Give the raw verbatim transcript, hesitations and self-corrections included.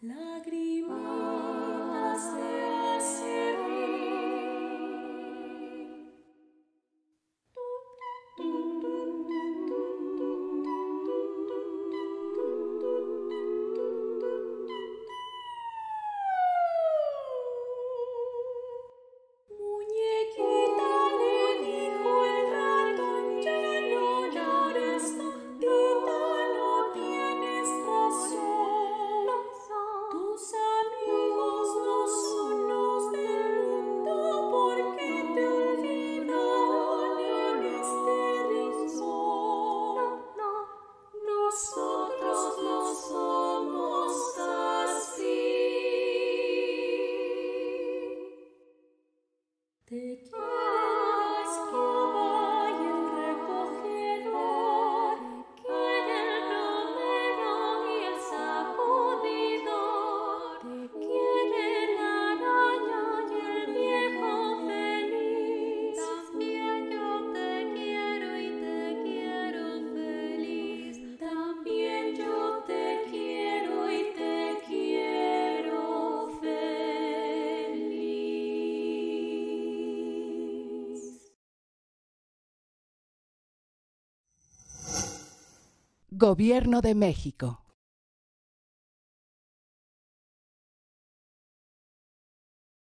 Lagrimitas de serrín. Muñequita, le dijo el ratón, ya no llores, tita, no tienes razón. Tus amigos no son los del mundo, porque te olvidaron en este rincón. Nosotros no somos así. Te quiero escoba y el recogedor, quiere el romero y el sacudidor, quiere la araña y el viejo feliz. También yo te quiero y te quiero feliz. También yo te quiero y te quiero feliz. Gobierno de México.